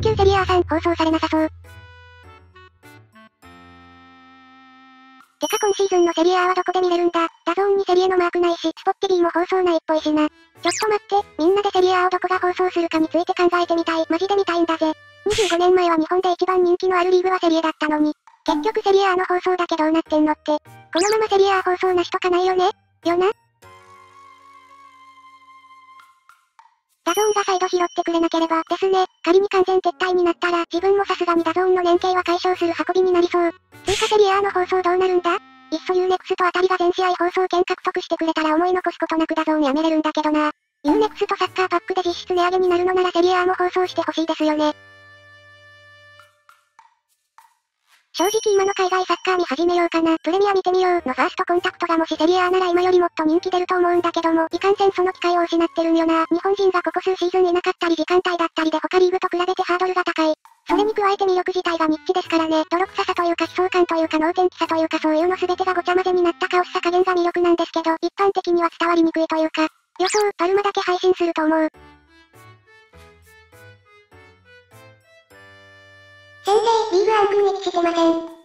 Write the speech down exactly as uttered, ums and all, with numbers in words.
級セリア さん放送されなさそう。てか今シーズンのセリアはどこで見れるんだ？ダゾーンにセリエのマークないし、スポッティビーも放送ないっぽいしな。ちょっと待って、みんなでセリアをどこが放送するかについて考えてみたい。マジで見たいんだぜ。にじゅうごねんまえは日本で一番人気のあるリーグはセリエだったのに。結局セリアの放送だけどうなってんのって。このままセリア放送なしとかないよね？よな？ダゾーンが再度拾ってくれなければ、ですね。仮に完全撤退になったら、自分もさすがにダゾーンの連携は解消する運びになりそう。追加セリアの放送どうなるんだ？いっそ ユーネクスト あたりが全試合放送権獲得してくれたら思い残すことなくダゾーンやめれるんだけどな。ユーネクスト サッカーパックで実質値上げになるのならセリアも放送してほしいですよね。正直今の海外サッカー見始めようかな、プレミア見てみようのファーストコンタクトがもしセリアなら今よりもっと人気出ると思うんだけども、いかんせんその機会を失ってるんよな。日本人がここ数シーズンいなかったり時間帯だったりで他リーグと比べてハードルが高い。それに加えて魅力自体がニッチですからね。泥臭さというか悲壮感というか能天気さというかそういうの全てがごちゃ混ぜになったカオスさ加減が魅力なんですけど、一般的には伝わりにくいというか、予想、パルマだけ配信すると思う。先生、リーグアンプに位置してません。